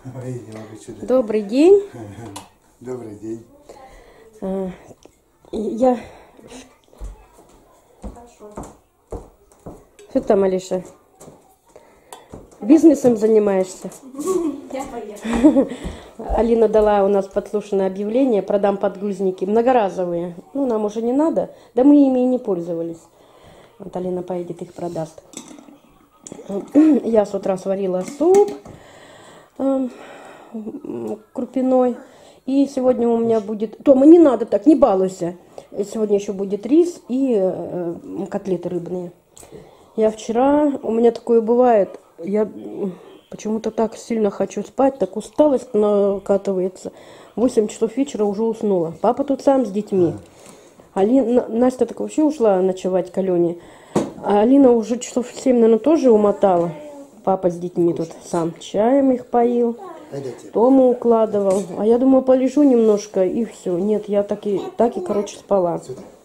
Добрый день. Добрый день. Я... Что там, Алиша? Бизнесом занимаешься? Я поехала. Алина дала у нас подслушанное объявление: продам подгузники многоразовые. Ну, нам уже не надо. Да мы ими и не пользовались. Вот Алина поедет, их продаст. Я с утра сварила суп крупяной. И сегодня у меня будет... Тома, не надо так, не балуйся. Сегодня еще будет рис и котлеты рыбные. Я вчера... У меня такое бывает. Я почему-то так сильно хочу спать, так усталость накатывается. В 8 часов вечера уже уснула. Папа тут сам с детьми. Настя так вообще ушла ночевать к Алене. А Алина уже часов 7, наверное, тоже умотала. Папа с детьми тут сам чаем их поил. Тому укладывал. А я думала, полежу немножко и все. Нет, я так и короче, спала.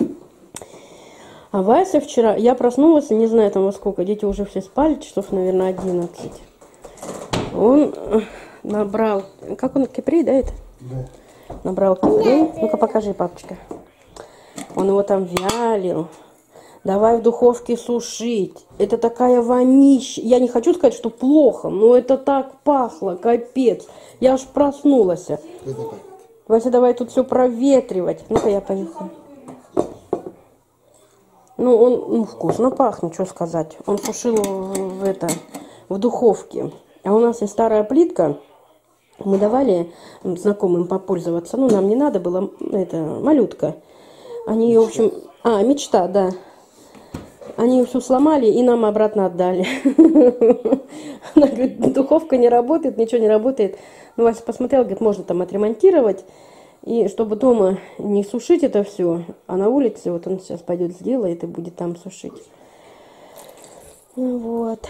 А Вася вчера... Я проснулась, не знаю там во сколько. Дети уже все спали, часов, наверное, 11. Он набрал... Как он, кипрей, да, это? Да. Набрал кипрей. Ну-ка, покажи, папочка. Он его там вялил. Давай в духовке сушить. Это такая вонища. Я не хочу сказать, что плохо, но это так пахло, капец. Я аж проснулась. Вася, давай тут все проветривать. Ну-ка, я поехала. Ну, он вкусно пахнет, что сказать. Он сушил в духовке. А у нас есть старая плитка. Мы давали знакомым попользоваться. Ну, нам не надо было. Это малютка. Они ее, в общем... Мечта, да. Они ее всю сломали и нам обратно отдали. Она говорит, духовка не работает, ничего не работает. Ну, Вася посмотрел, говорит, можно там отремонтировать. И чтобы дома не сушить это все, а на улице, вот он сейчас пойдет сделает и будет там сушить. Ну вот.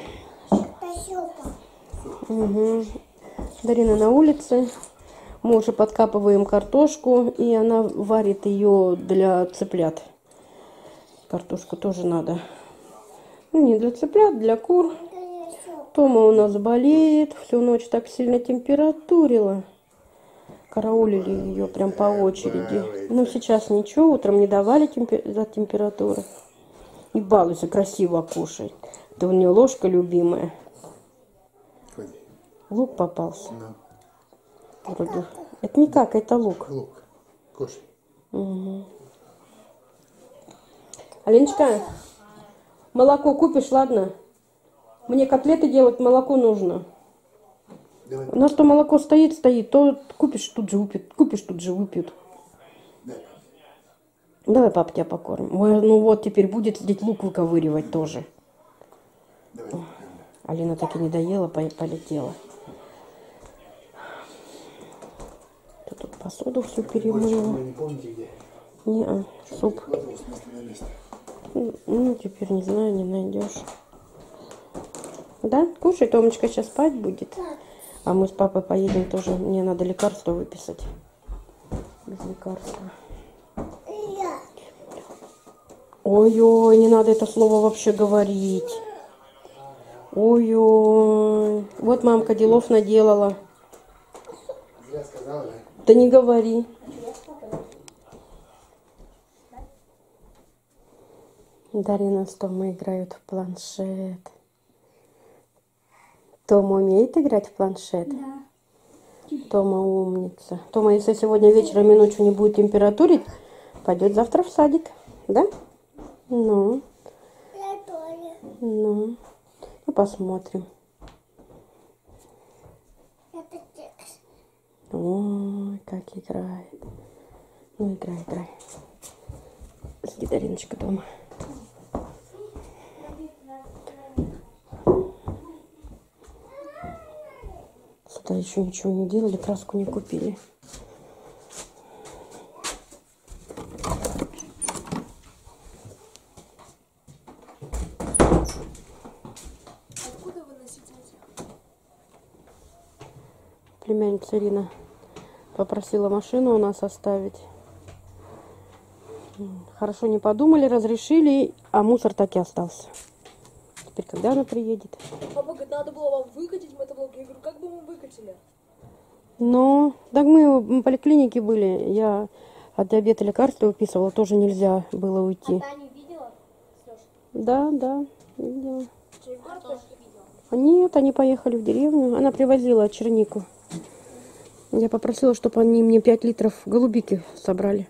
Угу. Дарина на улице. Мы уже подкапываем картошку, и она варит ее для цыплят. Картошку тоже надо. Ну, не для цыплят, для кур. Тома у нас болеет. Всю ночь так сильно температурила. Караулили ее прям по очереди. Ну, сейчас ничего. Утром не давали за температуру. И балуйся, красиво кушает. Это у нее ложка любимая. Лук попался. Вроде. Это не как, это лук. Лук. Кушай. Угу. Алиночка, молоко купишь, ладно? Мне котлеты делать, молоко нужно. Давай. У нас то молоко стоит, то купишь, тут же выпьют. Давай, папа, тебя покормим. Ой, ну вот, теперь будет сидеть лук выковыривать тоже. Давай. Алина так и не доела, полетела. Ты тут посуду всю перемыла. Вы не помните где? Не, суп. Ну, теперь не знаю, не найдешь. Да? Кушай, Томочка сейчас спать будет. А мы с папой поедем тоже. Мне надо лекарство выписать. Без лекарства. Ой-ой, не надо это слово вообще говорить. Ой-ой. Вот мамка делов наделала. Зря сказала, да? Да не говори. Дарина с Томой играют в планшет. Тома умеет играть в планшет? Да. Тома умница. Тома, если сегодня вечером и ночью не будет температурить, пойдет завтра в садик. Да? Ну. Ну. Ну, посмотрим. Ой, как играет. Ну, играй, играй. Сиди, Дариночка, дома. Сюда еще ничего не делали, краску не купили. Откуда вы носите эти? Племянница Ирина попросила машину у нас оставить. Хорошо не подумали, разрешили, а мусор так и остался. Теперь когда она приедет? Папа говорит, надо было вам выкатить мотоблок. Я говорю, как бы мы выкатили? хотели? Ну, так мы в поликлинике были. Я от диабета лекарства выписывала. Тоже нельзя было уйти. Таню видела? Да, видела. Егор тоже видел. Нет, они поехали в деревню. Она привозила чернику. Я попросила, чтобы они мне 5 литров голубики собрали.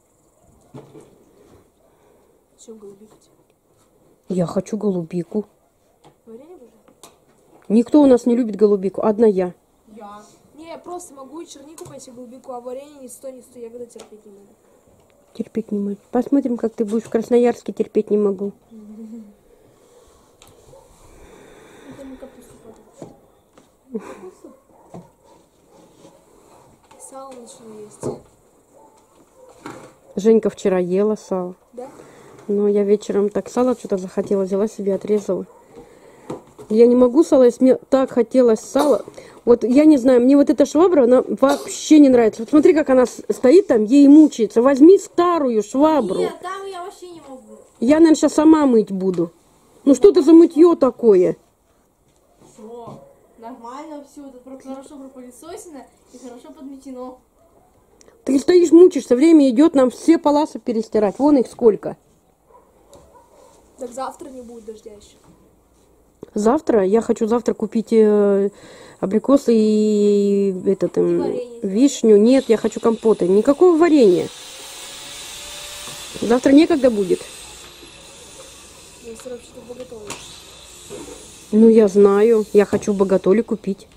Что голубикать? Я хочу голубику. Варенье уже? Никто у нас не любит голубику. Одна я. Я. Не, я просто могу и чернику пойти голубику, а варенье ни сто, ягоды терпеть не могу. Терпеть не могу. Посмотрим, как ты будешь в Красноярске. Терпеть не могу. Это мы капусту потом. Капусту? Сало начну есть. Женька вчера ела сало. Да? Но я вечером так сало что-то захотела, взяла себе, отрезала. Я не могу сало есть, мне так хотелось сала. Вот я не знаю, мне вот эта швабра, она вообще не нравится. Вот смотри, как она стоит там, ей мучается. Возьми старую швабру. Нет, там я вообще не могу. Я, наверное, сейчас сама мыть буду. Ну что это за мытье такое? Что? Нормально все, это хорошо пропылесосено и хорошо подметено. Ты стоишь, мучишься, время идет, нам все полосы перестирать. Вон их сколько. Так завтра не будет дождя еще. Завтра, я хочу завтра купить абрикосы и варенье. вишню. Нет, я хочу компоты. Никакого варенья. Завтра некогда будет. Я все равно что-то поготовишь. Ну, я знаю. Я хочу в Боготоле купить.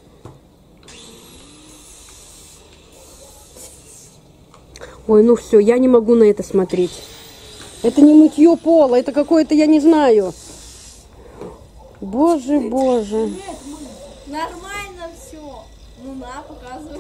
Ой, ну все, я не могу на это смотреть. Это не мытье пола, это какое-то, я не знаю. Боже, боже. Нет, нормально все. Ну на, показывай.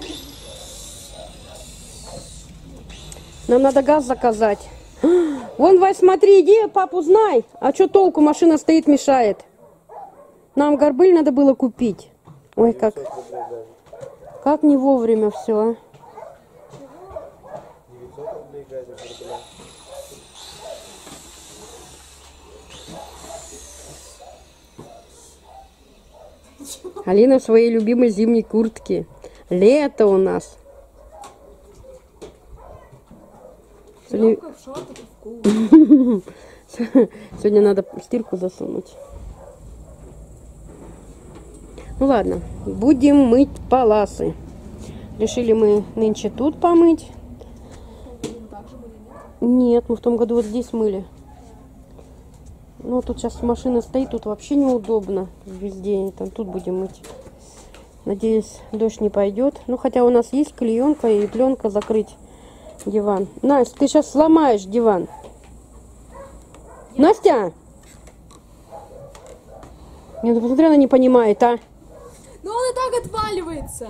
Нам надо газ заказать. Вон, Вась, смотри, иди, папу знай. А что толку, машина стоит, мешает. Нам горбыль надо было купить. Ой, как не вовремя все, а. Алина в своей любимой зимней куртке. Лето у нас. Сегодня... В шортах и в куртке. Сегодня надо стирку засунуть. Ну ладно, будем мыть паласы. Решили мы нынче тут помыть. Нет, мы в том году вот здесь мыли. Ну, тут сейчас машина стоит, тут вообще неудобно. Везде, там, тут будем мыть. Надеюсь, дождь не пойдет. Ну, хотя у нас есть клеенка и пленка закрыть диван. Настя, ты сейчас сломаешь диван. Настя! Нет, ну посмотри, она не понимает, а. Но он и так отваливается.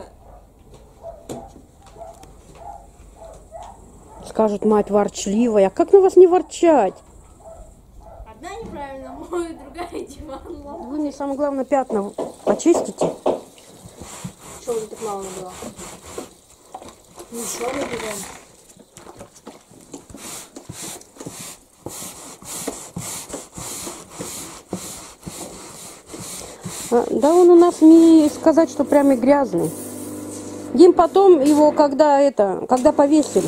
Скажут, мать ворчливая. Как на вас не ворчать? Одна неправильно моет, другая диван ломает. Вы мне самое главное пятна почистите. Что у тебя так мало было? Ничего не берем. Да он у нас не сказать, что прям и грязный. Дим, потом его, когда повесили.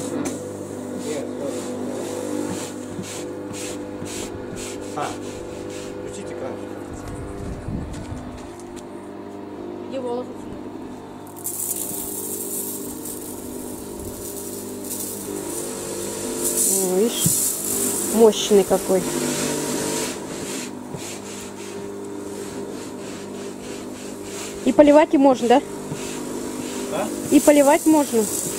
Включите экран. Где волосы? Видишь, мощный какой. И поливать и можно, да? Да? И поливать можно.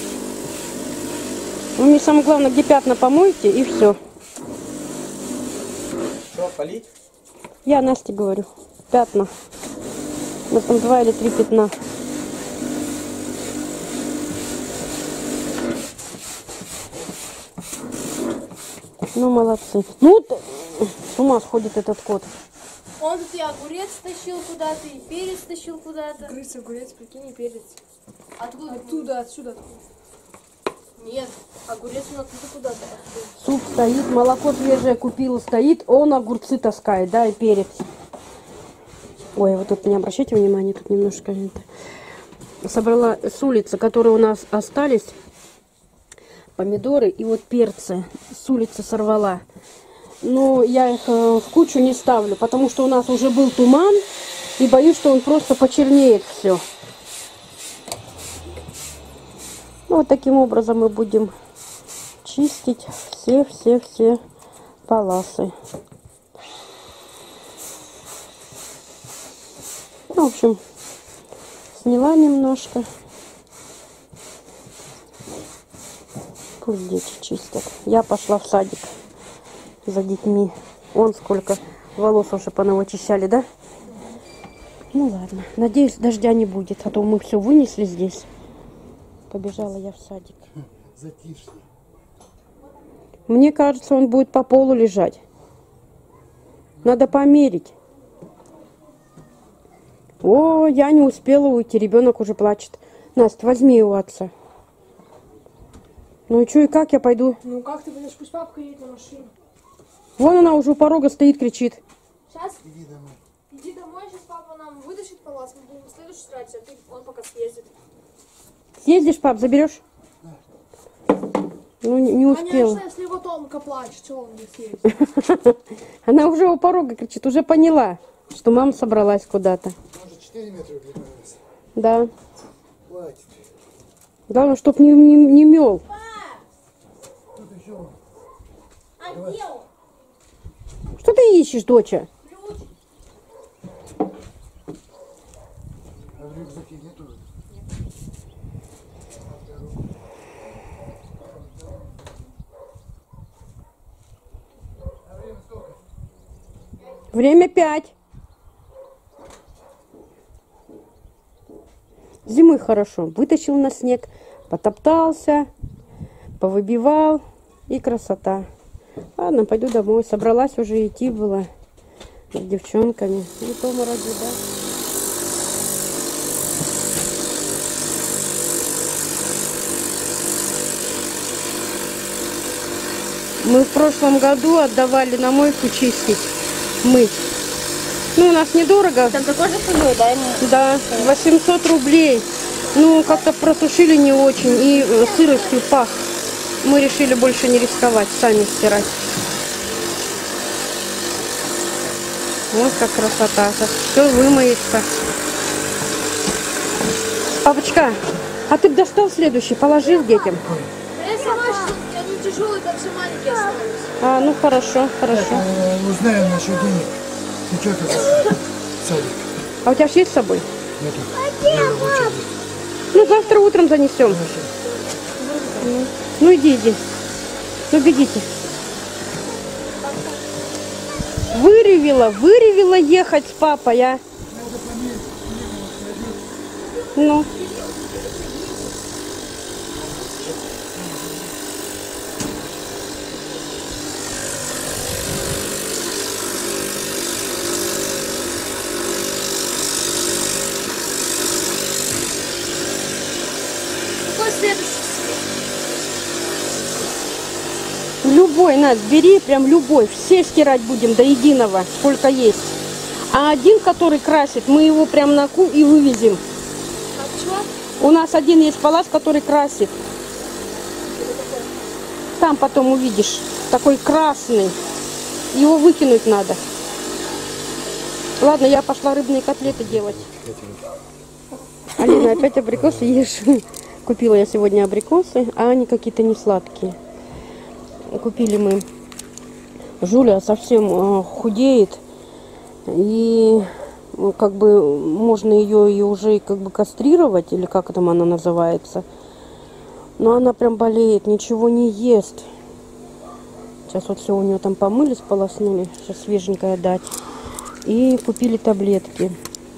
Вы мне самое главное, где пятна помойте, и все. Что, полить? Я Насте говорю. Пятна. У нас там 2 или 3 пятна. Ну, молодцы. Ну, с ума сходит этот кот. Он тут и огурец тащил куда-то, и перец тащил куда-то. Крыса, огурец, прикинь, и перец. Откуда? Оттуда, отсюда. Нет, огурец он оттуда куда-то. Суп стоит, молоко свежее купила, стоит. Он огурцы таскает, да, и перец. Ой, вот тут не обращайте внимания, тут немножко это. собрала с улицы, которые у нас остались. Помидоры и вот перцы с улицы сорвала. Но я их в кучу не ставлю, потому что у нас уже был туман. И боюсь, что он просто почернеет все. Ну, вот таким образом мы будем чистить все паласы. Ну, в общем, сняла немножко. Пусть дети чистят. Я пошла в садик за детьми. Вон сколько волос уже понавычищали, да? Ну ладно. Надеюсь, дождя не будет, а то мы все вынесли здесь. Побежала я в садик. Затишье. Мне кажется, он будет по полу лежать. Надо померить. О, я не успела уйти, ребенок уже плачет. Настя, возьми его отца. Ну и что, и как я пойду? Ну как ты пойдешь? Пусть папка едет на машине. Вон она уже у порога стоит, кричит. Сейчас Иди домой. иди домой, сейчас папа нам вытащит палас, мы будем в следующий раз, а он пока съездит. Съездишь, пап, заберешь? Ну, не успела. Конечно, если его Томка плачет, что он не съездит. Она уже у порога кричит, уже поняла, что мама собралась куда-то. Может 4 метра удлиняется. Да. Хватит. Главное, чтоб не мел. Тут еще А где он? Что ты ищешь, доча? Ключ. а в рюкзаке нету. А время сколько? Время 5. Зимой хорошо. Вытащил на снег, потоптался, повыбивал. И красота. Ладно, пойду домой. Собралась уже идти была с девчонками. И Тома ради, да. Мы в прошлом году отдавали на мойку чистить, мыть. Ну, у нас недорого. Там такой же ценой, да, ему? Да, 800 рублей. Ну, как-то просушили не очень. И сыростью пах. Мы решили больше не рисковать, сами стирать. Вот как красота. Все вымоется. Папочка, а ты бы достал следующий, положил детям? Я сама, что они тяжелые, там все маленькие остались. А, ну хорошо, хорошо. Узнаем насчет денег. Ты что это садик? А у тебя ж есть с собой? Нету. Ну, завтра утром занесем. Ну, иди. Ну, бегите. Выревела ехать с папой, а? Ну. Какой следующий? Любой, Надь, бери прям любой. Все стирать будем до единого, сколько есть. А один, который красит, мы его прям на ку и вывезем. А чего? У нас один есть палас, который красит. Там потом увидишь. Такой красный. Его выкинуть надо. Ладно, я пошла рыбные котлеты делать. Алина, опять абрикосы ешь? Купила я сегодня абрикосы, а они какие-то не сладкие. Купили мы. Жуля совсем худеет. И как бы можно ее и уже как бы кастрировать, или как там она называется. Но она прям болеет, ничего не ест. Сейчас вот все у нее там помыли, сполоснули. Сейчас свеженькое дать. И купили таблетки.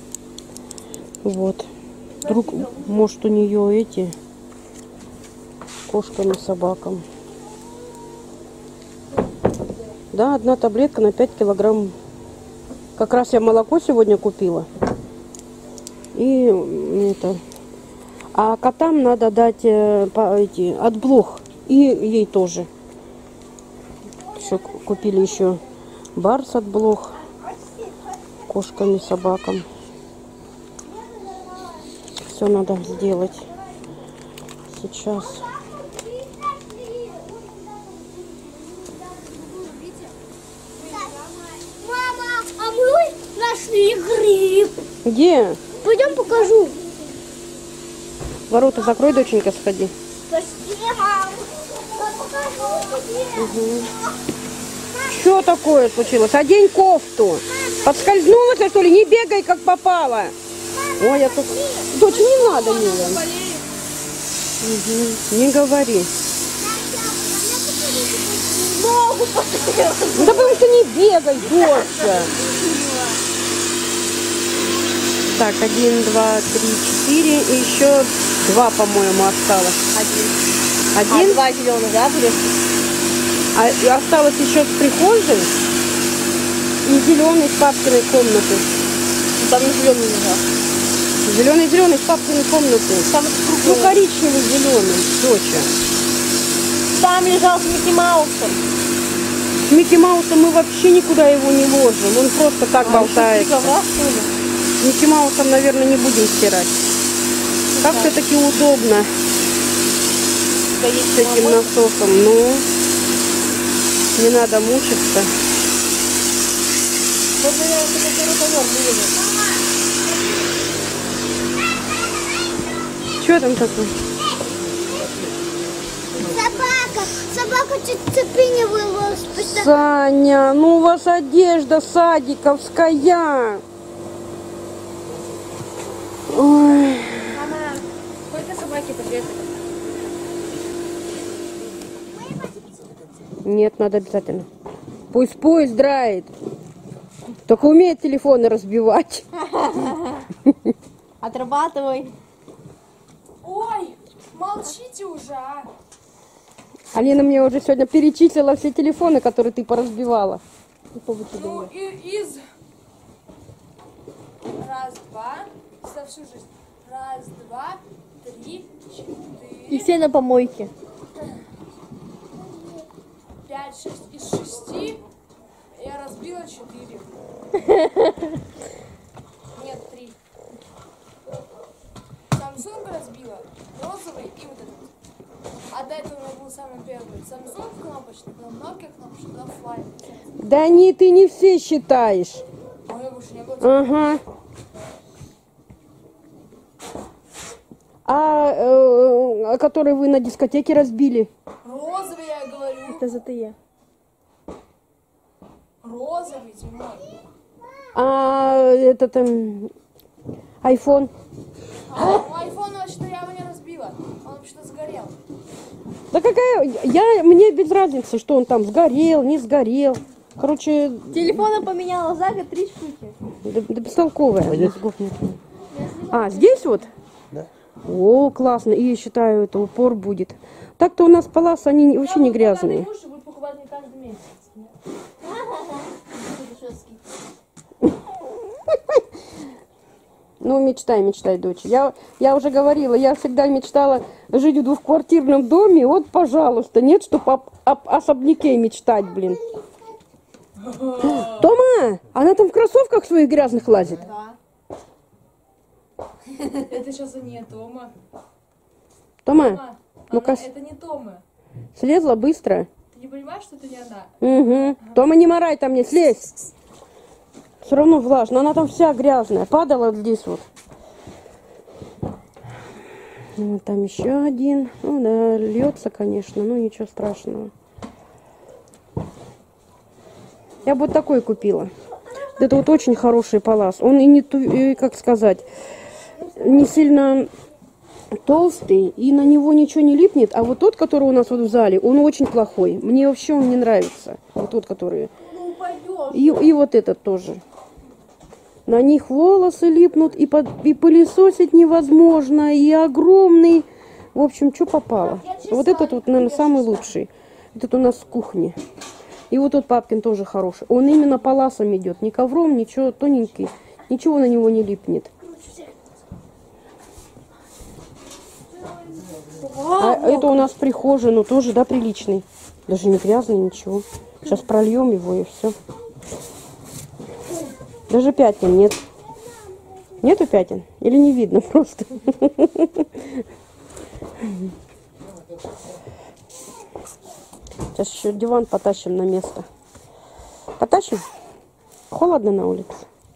Вот. Вдруг, может, у нее эти кошкам и собакам. Да, одна таблетка на 5 килограмм. Как раз я молоко сегодня купила. И это. А котам надо дать от блох. И ей тоже. Еще купили еще барс от блох. Кошкам и собакам. все надо сделать сейчас. Мама, а мы нашли гриб. Где? Пойдем покажу. Ворота закрой, доченька, сходи. Пошли, мам. Покажу тебе. Что такое случилось? Одень кофту. Подскользнулась, что ли? Не бегай, как попало. Ой, я тут... Дочь, не надо, милая. Не говори. Ногу посмотрела. Ну, да потому что не бегай, доча. Так, 1, 2, 3, 4. И еще 2, по-моему, осталось. Один? 2 зеленых, да, были? А и осталось еще с прихожей и зеленый с папкиной комнаты. Там не зеленый лежал. Зеленый с папкиной комнаты. Там Ну, коричневый зеленый, доча. Там лежал с Микки Маусом. С Микки Маусом мы вообще никуда его не ложим. Он просто так болтается. С Микки Маусом, наверное, не будем стирать. Как все-таки удобно с этим насосом. Ну, не надо мучиться. Вот, наверное, это ковер вывели. Что там такое? Собака чуть цепи не вырвалась. Саня, ну у вас одежда садиковская. Ой. Мама, сколько собаки подвешены? Нет, надо обязательно. Пусть поезд драет. Только умеет телефоны разбивать. Отрабатывай. Ой, молчите уже, а. Алина мне уже сегодня перечислила все телефоны, которые ты поразбивала. Ну, из... Раз, два, за всю жизнь. Раз, два, три, И четыре, все на помойке. 5, 6. Из 6 я разбила 4. Нет, 3. Samsung разбила, розовый и вот этот. А до этого у меня был самый первый. Samsung кнопочный, потом Nokia кнопочный, потом Fly. Да не, ты не все считаешь. А у меня больше не было. Ага. А который вы на дискотеке разбили? Розовый, я говорю. Это ЗТЕ. Розовый, зимой. А этот айфон? Ну, айфон, что я его не разбила. Он вообще-то сгорел. Да какая... Мне без разницы, что он там сгорел, не сгорел. Короче, Телефона поменяла за год 3 штуки. да бестолковая. Мозгов нет. А, здесь вот? Да. О, классно. И, считаю, это упор будет. Так-то у нас паласы, они вообще не грязные. Муж будет покупать мне каждый месяц. Ну, мечтай, дочь. Я уже говорила, я всегда мечтала жить в двухквартирном доме. Вот, пожалуйста, нет, чтобы об особняке мечтать, блин. Тома, она там в кроссовках своих грязных лазит? Да. Это сейчас не Тома. Тома, ну-ка, Это не Тома. слезла быстро. Ты не понимаешь, что это не она? Угу. Тома, не морай там мне, слезь. Все равно влажно, она там вся грязная. Падала здесь вот. Вот там еще один. Ну да, льется, конечно, но ничего страшного. Я бы вот такой купила. Это вот очень хороший палас. Он и не, как сказать, не сильно толстый, и на него ничего не липнет. А вот тот, который у нас вот в зале, он очень плохой. Мне вообще он не нравится. Вот тот, который... И вот этот тоже. На них волосы липнут, и пылесосить невозможно, и огромный. В общем, что попало. Вот этот вот, наверное, самый лучший. Этот у нас с кухни. И вот тот папкин тоже хороший. Он именно паласом идет. Ни ковром, ничего, тоненький. Ничего на него не липнет. А это у нас прихожая, ну тоже, да, приличный. Даже не грязный, ничего. Сейчас прольем его и все. Даже пятен нет. Нету пятен? Или не видно просто? Сейчас еще диван потащим на место. Потащим? Холодно на улице.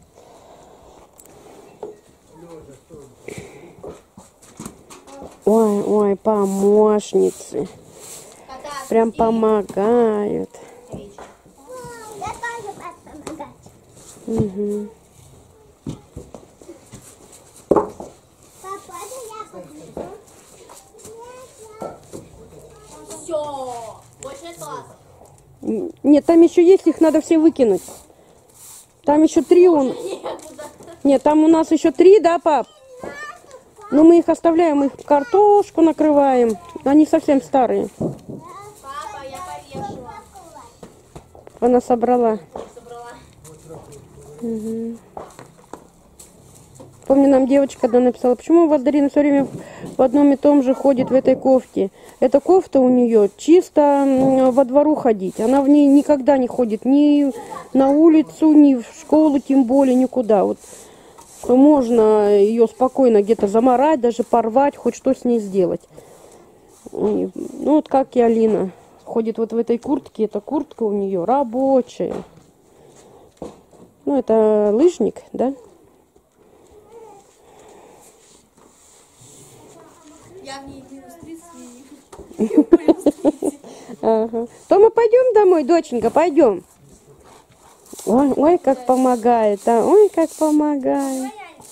Ой, ой, помощницы. Прям помогают. Я тоже буду помогать. Угу. Папа, это я подвезу. Все. Больше нет класса. Нет, там еще есть, их надо все выкинуть. Там еще 3 он. Нет, там у нас еще 3, да, пап? Но мы их оставляем, мы их картошку накрываем. Они совсем старые. Папа, я повешала. Она собрала. Собрала. Угу. Помню, нам девочка одна написала, почему у вас Дарина все время в одном и том же ходит в этой кофте. Эта кофта у нее чисто во двору ходить. Она в ней никогда не ходит ни на улицу, ни в школу, тем более никуда. Вот можно ее спокойно где-то заморать, даже порвать, хоть что с ней сделать. Ну вот как и Алина ходит вот в этой куртке. Эта куртка у нее рабочая. Ну это лыжник, да? Я в ней минус 30, Ага. Тома, пойдем домой, доченька, пойдем. Ой, ой, как помогает, а? Ой, как помогает.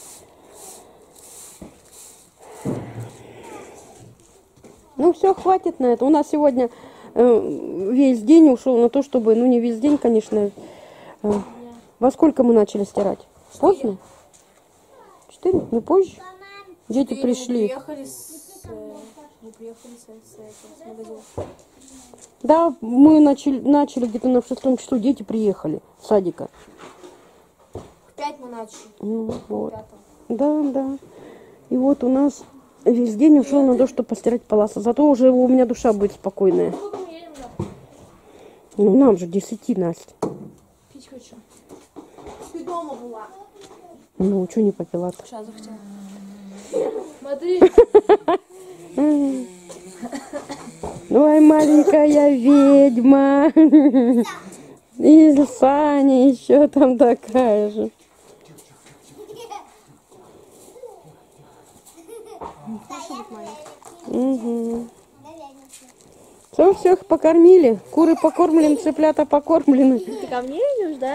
Ну все, хватит на это. У нас сегодня весь день ушел на то, чтобы, ну не весь день, конечно. Во сколько мы начали стирать? Поздно? 4? Не позже? Дети пришли. Мы приехали с магазина. Да, мы начали где-то на 6 часу, дети приехали с садика. В 5 мы начали. Ну, вот. В 5. Да, да. И вот у нас весь день ушел на то, чтобы постирать полоса. Зато уже у меня душа будет спокойная. Сколько мы едем завтра? Ну, нам же 10, Настя. Пить хочу. Ты дома была. Ну, что не попила-то? Сейчас захотела. Смотри. Ой, маленькая ведьма. И Саня еще там такая же. Угу. Все, их покормили. Куры покормлены, цыплята покормлены. Ты ко мне идешь, да?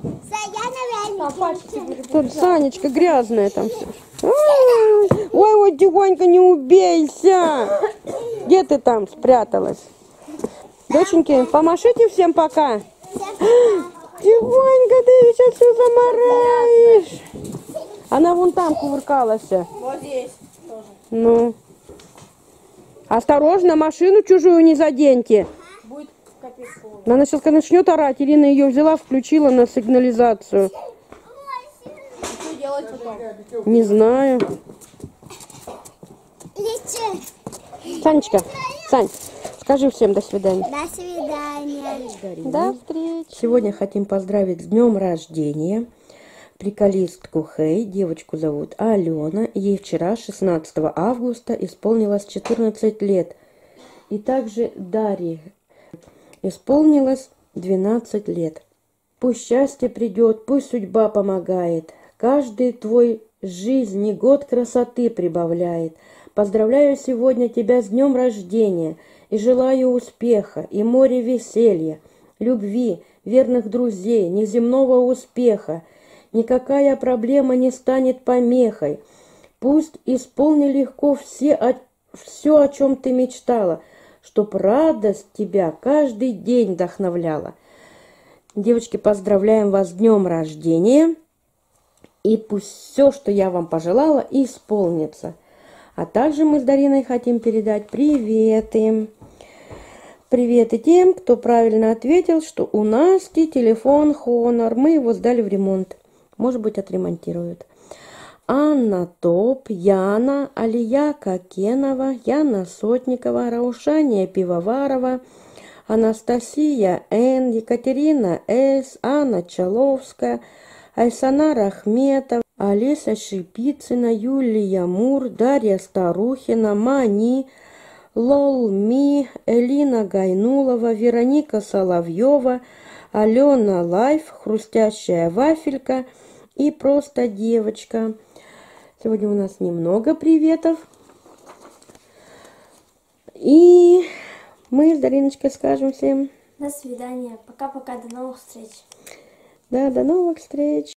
Тут Санечка грязная там все. Ой, ой, тихонько, не убейся. Где ты там спряталась? Доченьки, помашите всем пока. Тихонько, ты сейчас все замораешь. Она вон там кувыркалась. Вот здесь тоже. Ну. Осторожно, машину чужую не заденьте. Будет капец холодно. Она сейчас, когда начнет орать, Ирина ее взяла, включила на сигнализацию. Что делать потом? Не знаю. Санечка, Сань, скажи всем до свидания. До свидания. До встречи. Сегодня хотим поздравить с днем рождения приколистку Хей. Девочку зовут Алена. Ей вчера, 16 августа, исполнилось 14 лет. И также Дарье исполнилось 12 лет. Пусть счастье придет, пусть судьба помогает. Каждый твой жизни год красоты прибавляет. Поздравляю сегодня тебя с днем рождения и желаю успеха и моря веселья, любви, верных друзей, неземного успеха. Никакая проблема не станет помехой. Пусть исполни легко все, о чем ты мечтала, чтоб радость тебя каждый день вдохновляла. Девочки, поздравляем вас с днем рождения. И пусть все, что я вам пожелала, исполнится. А также мы с Дариной хотим передать приветы. Приветы тем, кто правильно ответил, что у Насти телефон Honor. Мы его сдали в ремонт. Может быть, отремонтируют. Анна Топ, Яна, Алия Кокенова, Яна Сотникова, Раушания Пивоварова, Анастасия Н, Екатерина С, Анна Чаловская, Айсана Рахметова, Олеся Шипицына, Юлия Мур, Дарья Старухина, Мани, Лолми, Элина Гайнулова, Вероника Соловьева, Алена Лайф, Хрустящая вафелька и Просто девочка. Сегодня у нас немного приветов. И мы с Дариночкой скажем всем До свидания. Пока-пока. До новых встреч. да, до новых встреч.